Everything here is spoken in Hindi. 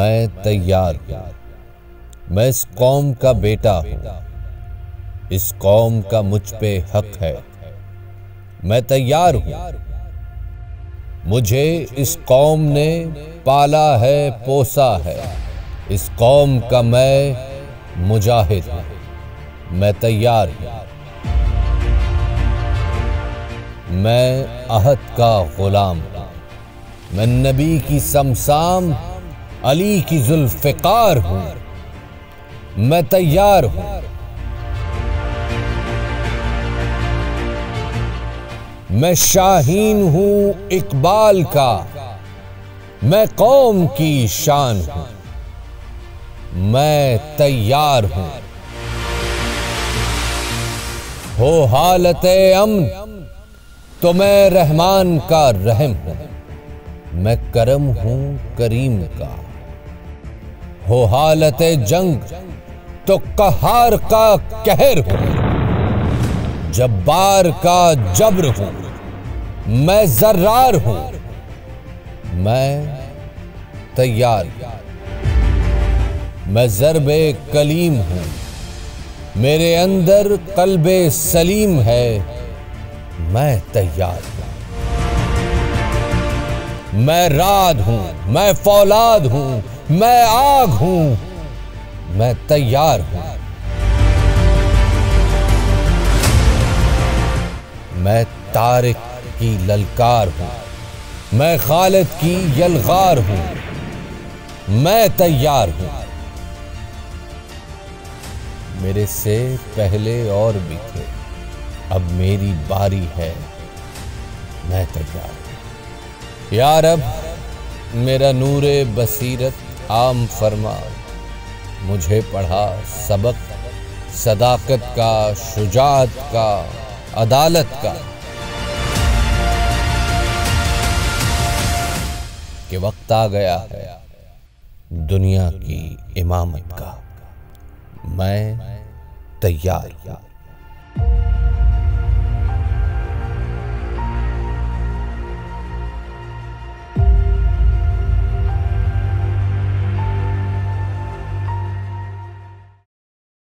मैं तैयार हूँ। मैं इस कौम का बेटा हूँ। इस कौम का मुझ पे हक है। मैं तैयार हूँ। मुझे इस कौम ने पाला है, पोसा है। इस कौम का मैं मुजाहिद हूँ। मैं तैयार हूँ। मैं अहद का गुलाम हूँ। मैं नबी की समसाम, अली की जुल्फ़िकार हूँ। मैं तैयार हूँ। मैं शाहीन हूँ इकबाल का। मैं कौम की शान हूँ। मैं तैयार हूँ। हो हालते अमन तो मैं रहमान का रहम हूँ। मैं करम हूँ करीम का। हो हालते जंग तो कहार का कहर हूँ। जब्बार का जब्र हूँ। मैं जर्रार हूँ। मैं तैयार हूँ। मैं ज़र्बे कलीम हूँ। मेरे अंदर क़ल्बे सलीम है। मैं तैयार हूँ। मैं राद हूँ, मैं फौलाद हूँ, मैं आग हूँ। मैं तैयार हूँ। मैं तारिक की ललकार हूँ। मैं खालिद की यलगार हूँ। मैं तैयार हूँ। मेरे से पहले और भी थे, अब मेरी बारी है। मैं तैयार हूँ। या रब, मेरा नूरे बसीरत आम फरमा। मुझे पढ़ा सबक सदाकत का, शुजाअत का, अदालत का। कि वक्त आ गया है दुनिया की इमामत का। मैं तैयार हूँ।